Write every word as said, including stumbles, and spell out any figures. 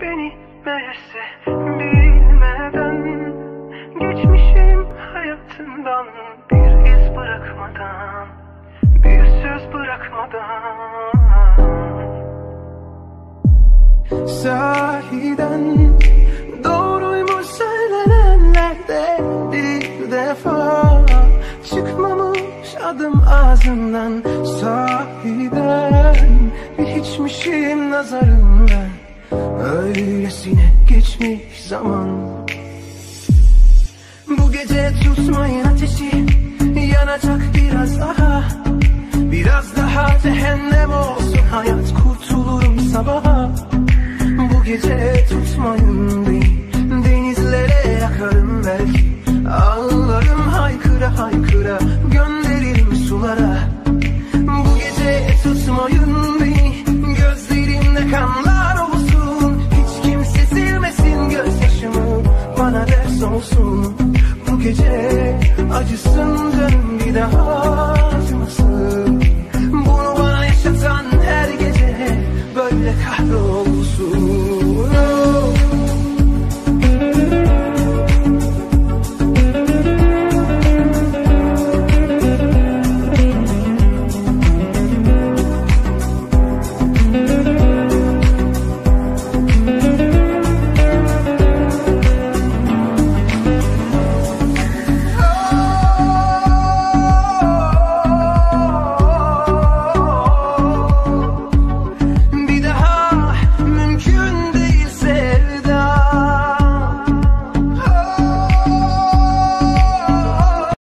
beni meğerse bilmeden, geçmişim hayatından bir iz bırakmadan, bir söz bırakmadan. Sahiden doğruymuş söylenenlerde, bir defa çıkmamış adım ağzından. Sahiden bir hiçmişim nazarında, öylesine geçmiş zaman. Bu gece tutmayın ateşi, yanacak biraz daha, biraz daha cehennem olsun hayat, kurtulurum sabaha. Bu gece tutmayın beni, denizlere yakarım belki, ağlarım haykıra haykıra, gönderirim sulara. Bu gece tutmayın beni, gözlerimde kanlar olsun, hiç kimse silmesin gözyaşımı, bana ders olsun. Bu gece acısın canım.